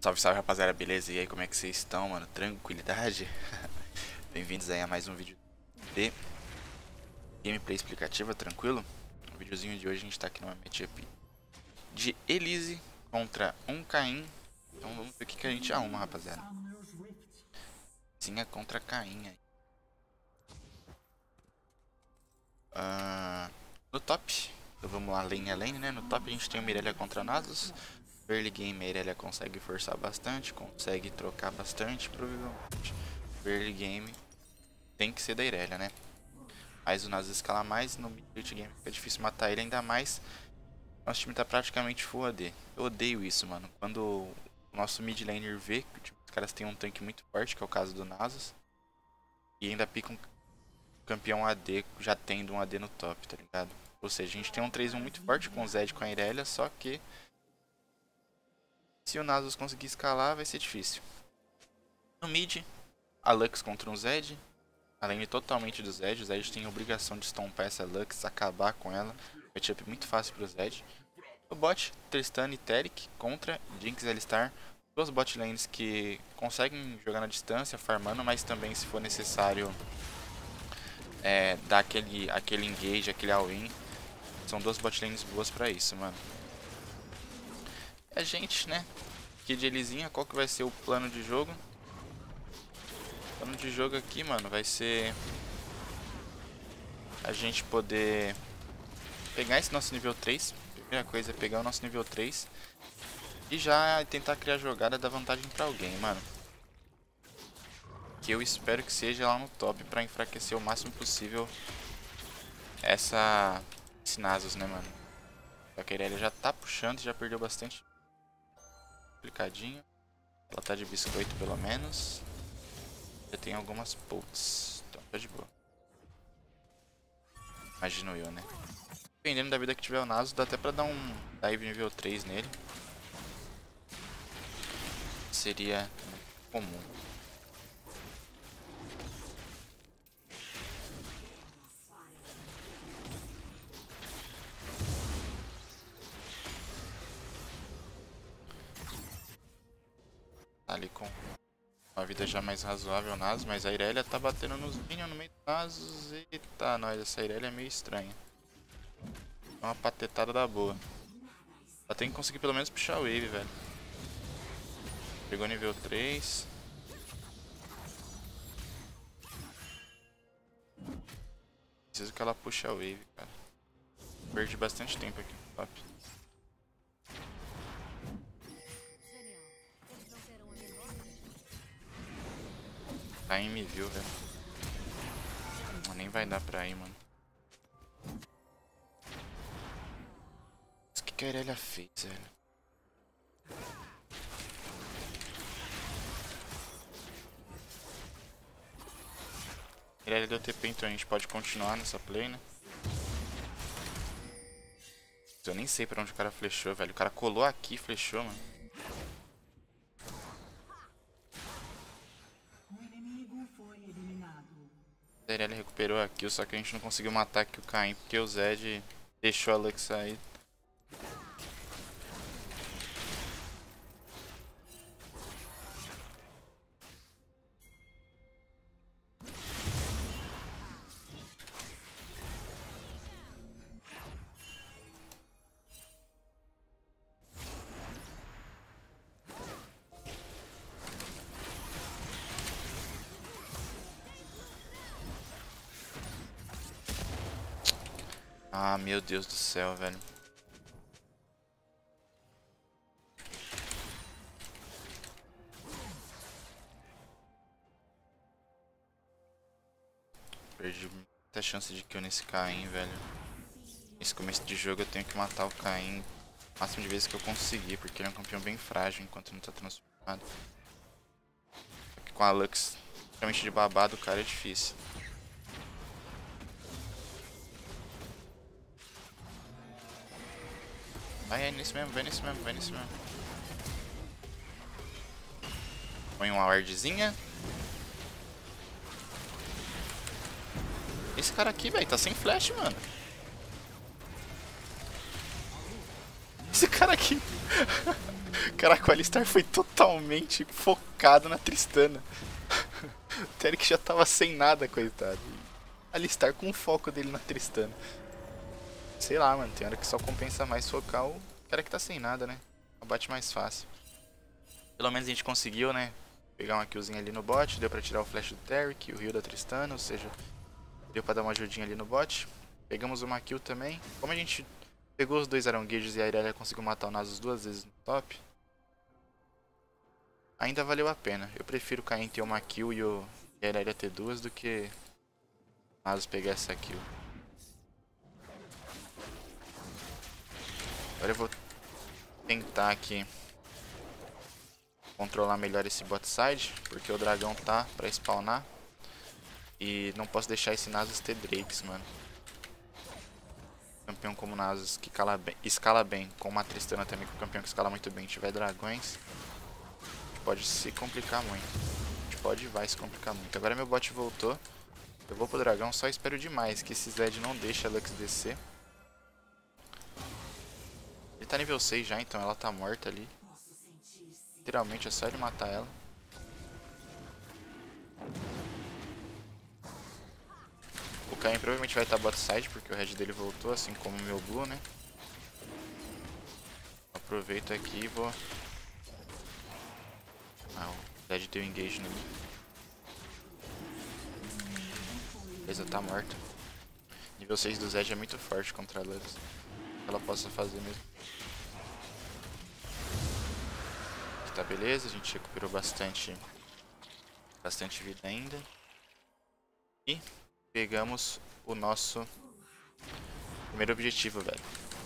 Salve, salve rapaziada, beleza? E aí, como é que vocês estão, mano? Tranquilidade? Bem-vindos aí a mais um vídeo de gameplay explicativa, tranquilo? No videozinho de hoje a gente tá aqui numa matchup de Elise contra um Caim. Então vamos ver o que a gente arruma, rapaziada. Zinha contra Caim aí. No top, então vamos lá, lane a lane, né? No top a gente tem o Mirelia contra Nasus. Early game a Irelia consegue forçar bastante, consegue trocar bastante, provavelmente. Early game tem que ser da Irelia, né? Mas o Nasus escala mais, no mid game fica difícil matar ele, ainda mais. Nosso time tá praticamente full AD. Eu odeio isso, mano. Quando o nosso mid laner vê que tipo, os caras têm um tanque muito forte, que é o caso do Nasus, e ainda pica um campeão AD já tendo um AD no top, tá ligado? Ou seja, a gente tem um 3-1 muito forte com o Zed com a Irelia, só que se o Nasus conseguir escalar, vai ser difícil. No mid, a Lux contra um Zed. Além totalmente do Zed, o Zed tem a obrigação de stompar essa Lux, acabar com ela. Matchup muito fácil pro Zed. No bot, Tristana e Taric contra Jinx e Alistar. Duas bot lanes que conseguem jogar na distância, farmando, mas também se for necessário dar aquele engage, aquele all-in. São duas bot lanes boas pra isso, mano. A gente, né? Aqui de Elisinha, qual que vai ser o plano de jogo? O plano de jogo aqui, mano, vai ser a gente poder pegar esse nosso nível 3. A primeira coisa é pegar o nosso nível 3 e já tentar criar jogada da vantagem pra alguém, mano. Que eu espero que seja lá no top pra enfraquecer o máximo possível esse Nasus, né, mano? Só que a Irelia já tá puxando, já perdeu bastante. Complicadinho. Ela tá de biscoito pelo menos. Já tem algumas pulls, então tá de boa. Imagino eu, né? Dependendo da vida que tiver o Nasus, dá até pra dar um dive nível 3 nele. Seria comum. Tá ali com uma vida já mais razoável o Nasus, mas a Irelia tá batendo nos minions no meio do Nasus. Eita, nós, essa Irelia é meio estranha. É uma patetada da boa. Ela tem que conseguir pelo menos puxar a wave, velho. Pegou nível 3. Preciso que ela puxe a wave, cara. Perdi bastante tempo aqui no top. Caim me viu, velho. Nem vai dar pra ir, mano. O que a Irelia fez, velho? A Irelia deu TP, então a gente pode continuar nessa play, né? Eu nem sei pra onde o cara flechou, velho. O cara colou aqui e flechou, mano. A Irelia recuperou a kill, só que a gente não conseguiu matar aqui o Caim porque o Zed deixou a Lux sair. Ah, meu Deus do céu, velho. Perdi muita chance de kill nesse Caim, velho. Nesse começo de jogo eu tenho que matar o Caim o máximo de vezes que eu conseguir, porque ele é um campeão bem frágil enquanto não tá transformado. Aqui com a Lux realmente de babado, o cara é difícil. Vai nisso mesmo, vai nisso mesmo, vai nisso mesmo. Põe uma wardzinha. Esse cara aqui, velho, tá sem flash, mano. Esse cara aqui. Caraca, o Alistar foi totalmente focado na Tristana. O Taric já tava sem nada, coitado. Alistar com o foco dele na Tristana. Sei lá, mano, tem hora que só compensa mais focar o cara que tá sem nada, né? Abate mais fácil. Pelo menos a gente conseguiu, né? Pegar uma killzinha ali no bot, deu pra tirar o flash do Taric, o heal da Tristana, ou seja, deu pra dar uma ajudinha ali no bot. Pegamos uma kill também. Como a gente pegou os dois Aranguejos e a Irelia conseguiu matar o Nasus duas vezes no top, ainda valeu a pena. Eu prefiro o Caim ter uma kill e a Irelia ter duas do que o Nasus pegar essa kill. Agora eu vou tentar aqui controlar melhor esse bot side, porque o dragão tá pra spawnar. E não posso deixar esse Nasus ter Drakes, mano. Campeão como Nasus que escala bem, com uma Tristana também, que o campeão que escala muito bem, tiver dragões, pode se complicar muito. A gente pode e vai se complicar muito. Agora meu bot voltou. Eu vou pro dragão, só espero demais que esse Zed não deixe a Lux descer. Ele tá nível 6 já, então ela tá morta ali. Literalmente é só ele matar ela. O Caim provavelmente vai estar bot side, porque o red dele voltou, assim como o meu blue, né? Aproveito aqui e vou... Ah, o Zed deu engage no mim. Beleza, tá morta. Nível 6 do Zed é muito forte contra a Lux. Que ela possa fazer mesmo. Aqui tá beleza, a gente recuperou bastante vida ainda. E pegamos o nosso primeiro objetivo, velho.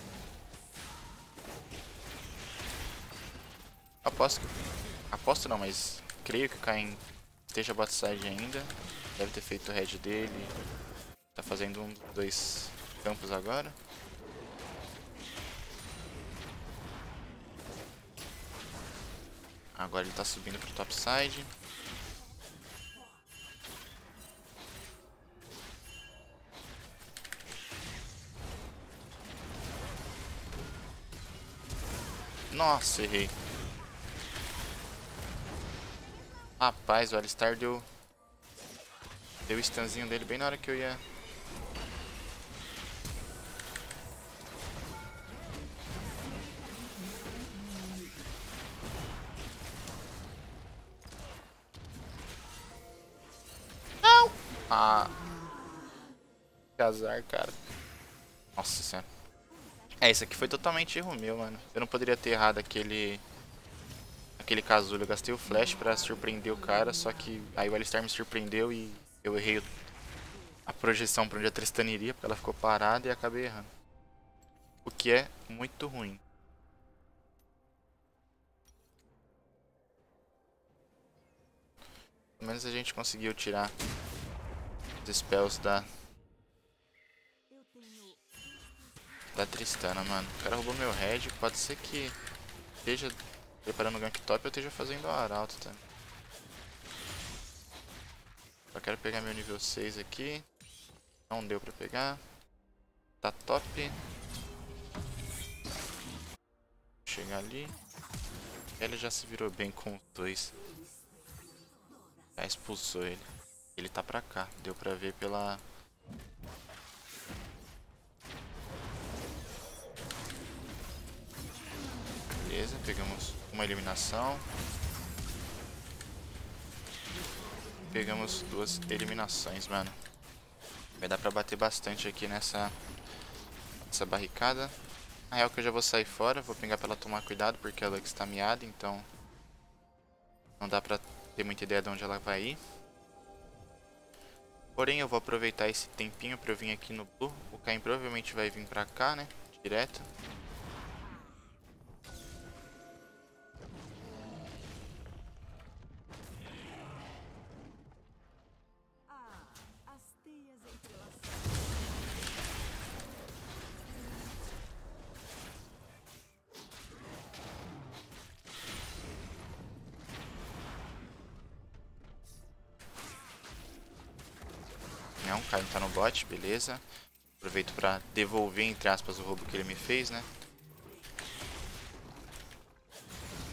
Aposto não, mas creio que o Caim esteja bot side ainda. Deve ter feito o red dele. Tá fazendo um dos dois campos agora. Agora ele tá subindo pro top side. Nossa, errei. Rapaz, o Alistar deu o stunzinho dele bem na hora que eu ia... Não! Ah... Que azar, cara. Nossa senhora. Isso aqui foi totalmente erro meu, mano. Eu não poderia ter errado aquele casulo. Eu gastei o flash pra surpreender o cara, só que aí o Alistar me surpreendeu e eu errei a projeção pra onde a Tristana iria, porque ela ficou parada e acabei errando. O que é muito ruim. Pelo menos a gente conseguiu tirar os spells da Tristana, mano. O cara roubou meu red, pode ser que esteja preparando o gank top, eu esteja fazendo o arauto também. Só quero pegar meu nível 6 aqui. Não deu pra pegar. Tá top. Chegar ali. Ele já se virou bem com os dois. Já expulsou ele. Ele tá pra cá. Deu pra ver pela... Beleza, pegamos uma eliminação. Pegamos duas eliminações, mano. Vai dar pra bater bastante aqui nessa barricada. Na real que eu já vou sair fora, vou pegar pra ela tomar cuidado, porque a Lux tá miada, então não dá pra ter muita ideia de onde ela vai ir. Porém eu vou aproveitar esse tempinho pra eu vir aqui no blue. O Caim provavelmente vai vir pra cá, né, direto. Não, o Caim tá no bot, beleza. Aproveito pra devolver, entre aspas, o roubo que ele me fez, né.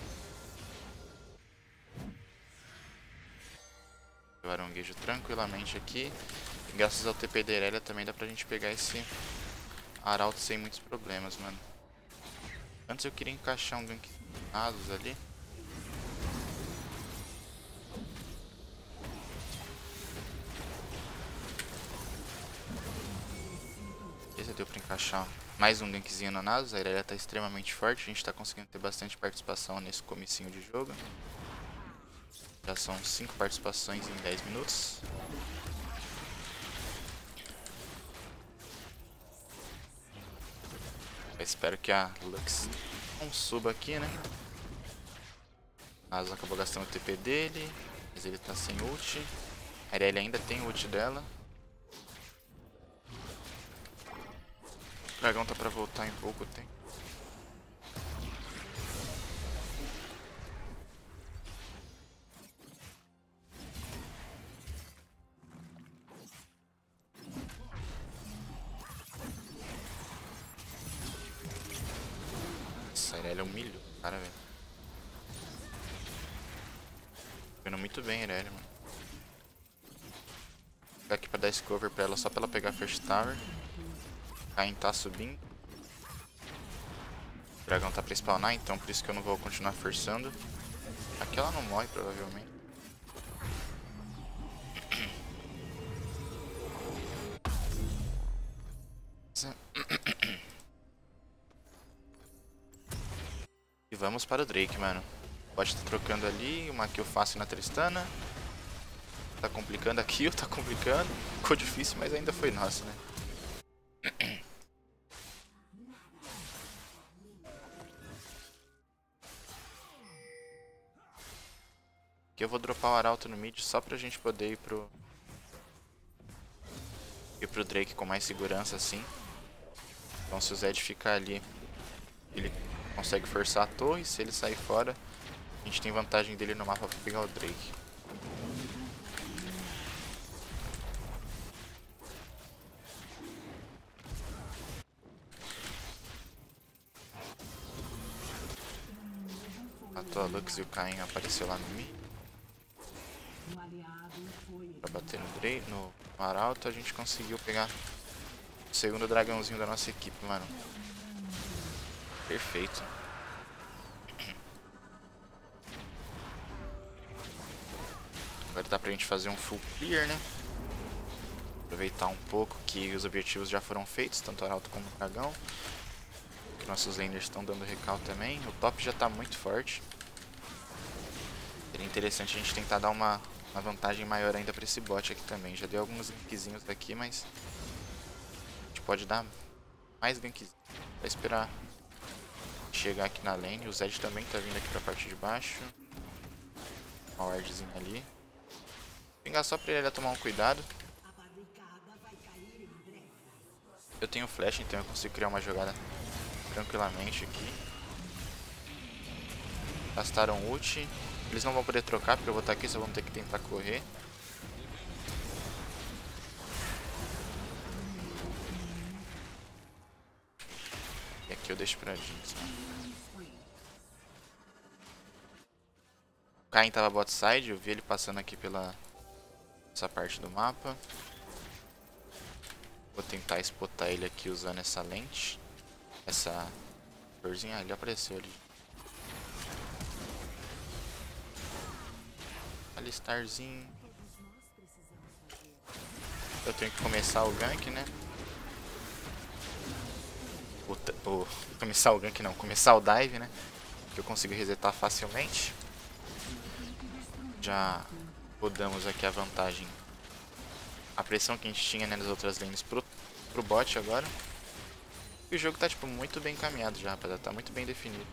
o Aronguejo tranquilamente aqui. E graças ao TP da Irelia também dá pra gente pegar esse Arauto sem muitos problemas, mano. Antes eu queria encaixar um gank Nasus ali. Beleza, deu pra encaixar mais um gankzinho no Nasus. A Irelia tá extremamente forte, a gente tá conseguindo ter bastante participação nesse comecinho de jogo. Já são 5 participações em 10 minutos. Eu espero que a Lux não suba aqui, né? Nasus acabou gastando o TP dele, mas ele tá sem ult. A Irelia ainda tem o ult dela. O dragão tá pra voltar em pouco tempo. Nossa, a Irelia humilhou o cara, velho. Jogando muito bem a Irelia, mano. Vou ficar aqui pra dar esse cover pra ela, só pra ela pegar a First Tower. Caim tá subindo. O dragão tá pra spawnar, então por isso que eu não vou continuar forçando. Aqui ela não morre, provavelmente. E vamos para o Drake, mano. Pode estar trocando ali, uma kill fácil na Tristana. Tá complicando a kill, tá complicando. Ficou difícil, mas ainda foi nosso, né? Aqui eu vou dropar o Arauto no mid só pra gente poder ir pro Drake com mais segurança assim. Então se o Zed ficar ali, ele consegue forçar a torre. Se ele sair fora, a gente tem vantagem dele no mapa pra pegar o Drake. Matou a Lux e o Caim apareceu lá no mid. Pra bater no Drake, no Arauto, a gente conseguiu pegar o segundo dragãozinho da nossa equipe, mano. Perfeito. Agora dá pra gente fazer um full clear, né? Aproveitar um pouco que os objetivos já foram feitos, tanto o Arauto como o dragão. Que nossos laners estão dando recal também. O top já tá muito forte. Seria interessante a gente tentar dar uma vantagem maior ainda pra esse bot aqui também. Já deu alguns gankzinhos aqui, mas a gente pode dar mais gankzinhos. Vai esperar chegar aqui na lane. O Zed também tá vindo aqui pra parte de baixo. Uma wardzinha ali. Pingar só pra ele tomar um cuidado. Eu tenho flash, então eu consigo criar uma jogada tranquilamente aqui. Gastaram ult. Eles não vão poder trocar porque eu vou estar aqui, só vão ter que tentar correr. E aqui eu deixo pra Jinx. O Caim tava bot side, eu vi ele passando aqui pela essa parte do mapa. Vou tentar spotar ele aqui usando essa lente. Essa florzinha, ele apareceu ali. Alistarzinho. Eu tenho que começar o gank, né? Começar o gank não, começar o dive, né? Que eu consigo resetar facilmente. Já rodamos aqui a vantagem. A pressão que a gente tinha, né, nas outras lanes pro bot agora. E o jogo tá tipo muito bem encaminhado já, rapaziada. Tá muito bem definido.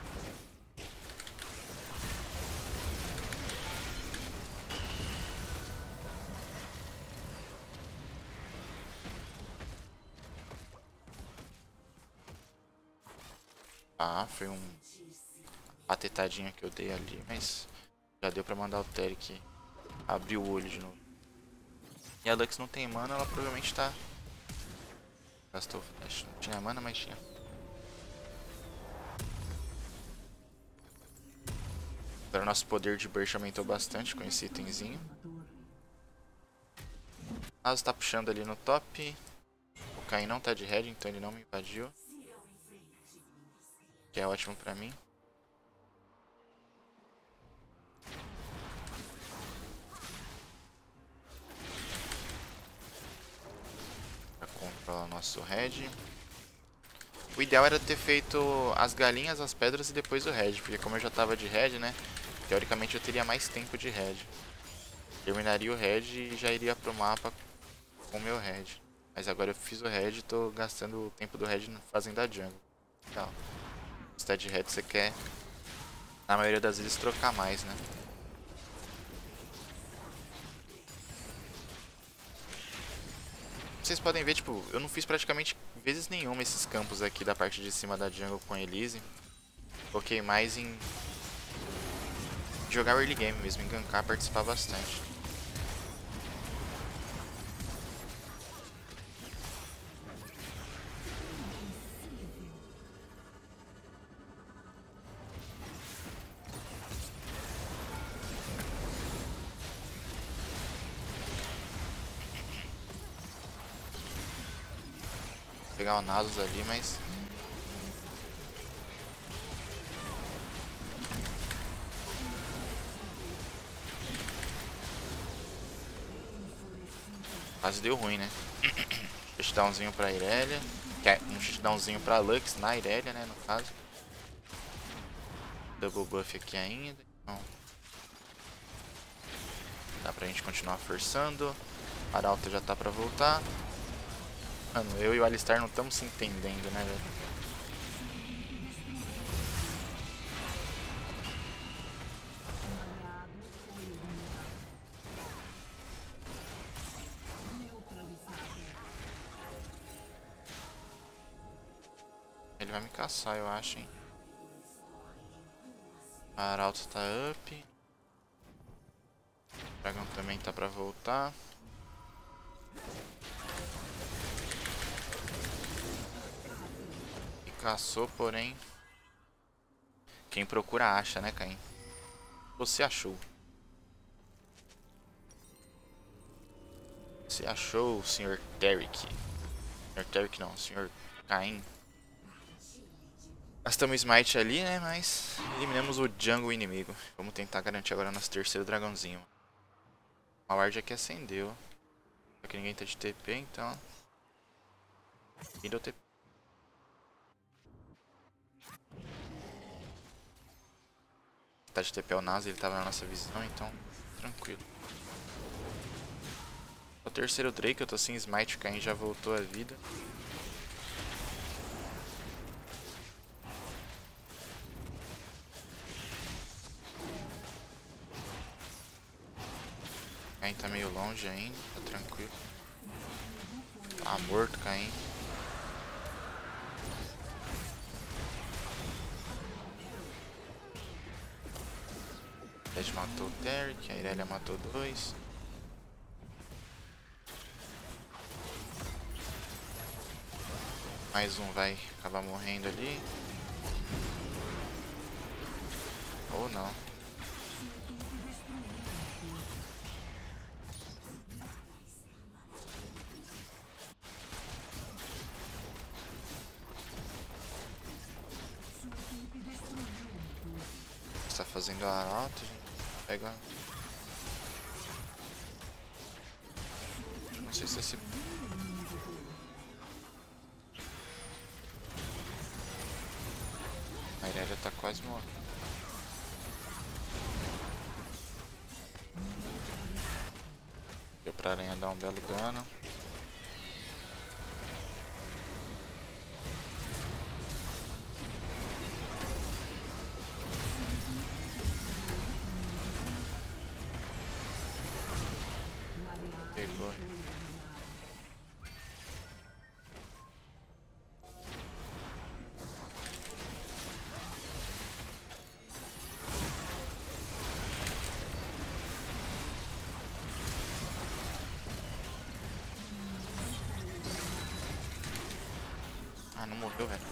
Ah, foi um patetadinha que eu dei ali, mas já deu pra mandar o Teric abrir o olho de novo. E a Lux não tem mana, ela provavelmente tá... Gastou o flash. Não tinha mana, mas tinha. Agora o nosso poder de burst aumentou bastante com esse itemzinho. Nasus tá puxando ali no top. O Caim não tá de red, então ele não me invadiu. Que é ótimo pra mim. Pra controlar o nosso red. O ideal era ter feito as galinhas, as pedras e depois o red. Porque como eu já tava de red, né? Teoricamente eu teria mais tempo de red. Terminaria o red e já iria pro mapa com o meu red. Mas agora eu fiz o red e tô gastando o tempo do red fazendo a jungle. Então, se tá de red você quer, na maioria das vezes, trocar mais, né? Vocês podem ver, tipo, eu não fiz praticamente vezes nenhuma esses campos aqui da parte de cima da jungle com Elise. Foquei mais em jogar early game mesmo, em gankar, participar bastante. Vou pegar o Nasus ali, mas... quase deu ruim, né? Touchdownzinho pra Irelia. Um touchdownzinho pra Lux na Irelia, né, no caso. Double buff aqui ainda. Então, dá pra gente continuar forçando. A Arauto já tá pra voltar. Mano, eu e o Alistar não estamos se entendendo, né, velho? Ele vai me caçar, eu acho, hein. A Arauto tá up. O dragão também tá pra voltar. E caçou, porém... quem procura acha, né, Caim? Você achou. Você achou, Sr. Derek. Sr. Derek não, Sr. Caim. Gastamos smite ali, né, mas eliminamos o jungle inimigo. Vamos tentar garantir agora nosso terceiro dragãozinho. A ward aqui acendeu. Só que ninguém tá de TP, então... Quem deu TP? Tá de TP é o Nasus, ele tava na nossa visão, então tranquilo. O terceiro Drake, eu tô sem smite, o Caim já voltou à vida. O Caim tá meio longe ainda, tá tranquilo. Tá morto, Caim. Red matou o Derek, a Irelia matou dois. Mais um vai acabar morrendo ali. Ou não. Está fazendo a Arauto, gente. Pega. Não sei se esse... a Irelia tá quase morrendo. Deu pra aranha dar um belo dano. Pegou. Ah, não morreu, velho.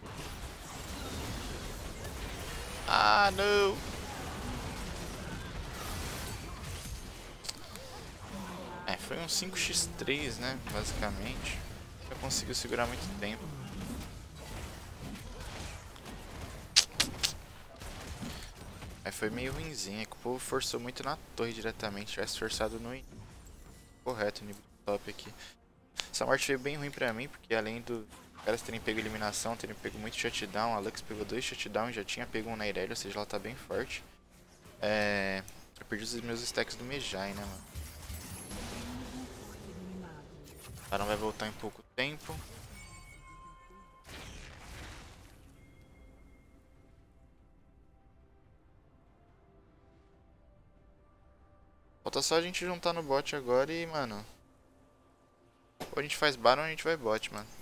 Ah, não! É, Foi um 5x3, né, basicamente. Já conseguiu segurar muito tempo. Aí foi meio ruimzinho, que o povo forçou muito na torre diretamente. Tivesse forçado no correto, nível top aqui. Essa morte foi bem ruim pra mim, porque além dos caras terem pego eliminação, terem pego muito shutdown, a Lux pegou 2 shutdown e já tinha pego um na Irelia, ou seja, ela tá bem forte. Eu perdi os meus stacks do Mejai, né, mano? O Barão vai voltar em pouco tempo. Falta só a gente juntar no bot agora e, mano... Ou a gente faz Baron ou a gente vai bot, mano.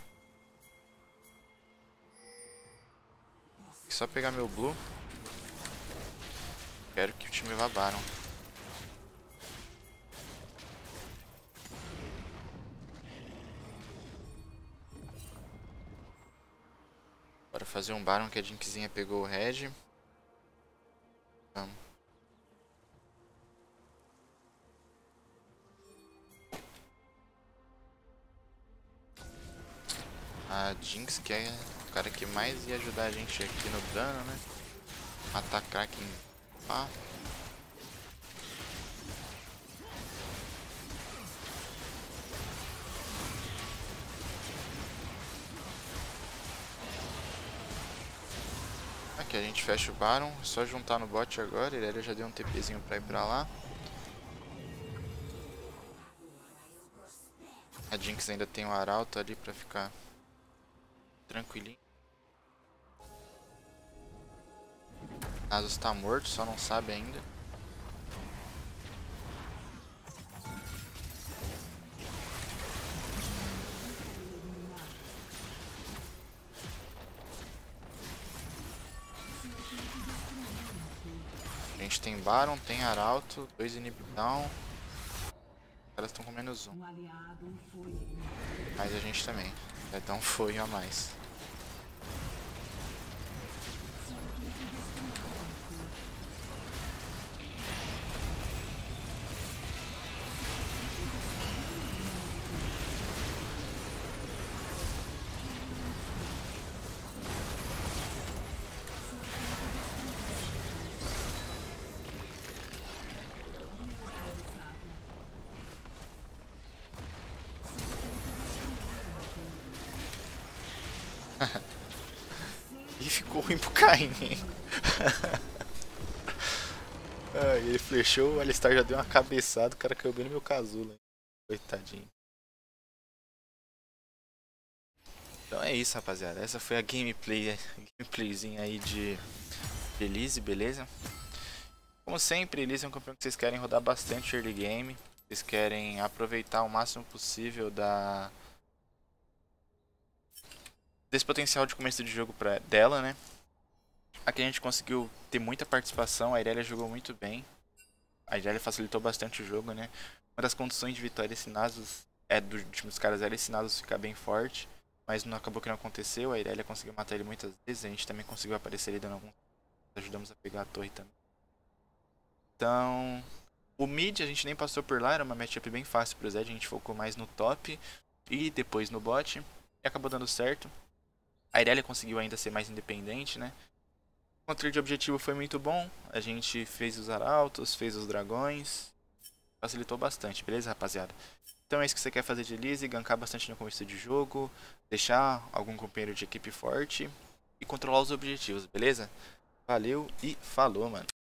Só pegar meu blue. Quero que o time vá Baron. Bora fazer um Baron que a Jinxzinha pegou o Red. Vamos. A Jinx, que é o cara que mais ia ajudar a gente aqui no dano, né? Matar Kraken. Aqui a gente fecha o Baron, só juntar no bot agora. Ele já deu um TPzinho pra ir pra lá. A Jinx ainda tem o Arauto ali pra ficar tranquilinho. Nasus tá morto, só não sabe ainda. A gente tem Baron, tem Arauto, 2 inhibidão. Os caras estão com -1. Mas a gente também. Vai dar um foio a mais. E ficou ruim pro Caim. Ele flechou, o Alistar já deu uma cabeçada, o cara caiu bem no meu casulo. Coitadinho. Então é isso, rapaziada. Essa foi a gameplayzinha aí de Elise, beleza? Como sempre, Elise é um campeão que vocês querem rodar bastante early game. Vocês querem aproveitar o máximo possível desse potencial de começo de jogo dela, né? Aqui a gente conseguiu ter muita participação, a Irelia jogou muito bem. A Irelia facilitou bastante o jogo, né? Uma das condições de vitória esse Nasus do time dos caras era esse Nasus ficar bem forte. Mas não acabou que não aconteceu, a Irelia conseguiu matar ele muitas vezes, a gente também conseguiu aparecer ele dando alguns... Ajudamos a pegar a torre também. Então, o mid a gente nem passou por lá, era uma matchup bem fácil pro Zed, a gente focou mais no top e depois no bot. E acabou dando certo. A Irelia conseguiu ainda ser mais independente, né? O controle de objetivo foi muito bom, a gente fez os arautos, fez os dragões. Facilitou bastante, beleza, rapaziada? Então é isso que você quer fazer de Elise, gankar bastante no começo de jogo, deixar algum companheiro de equipe forte e controlar os objetivos, beleza? Valeu e falou, mano.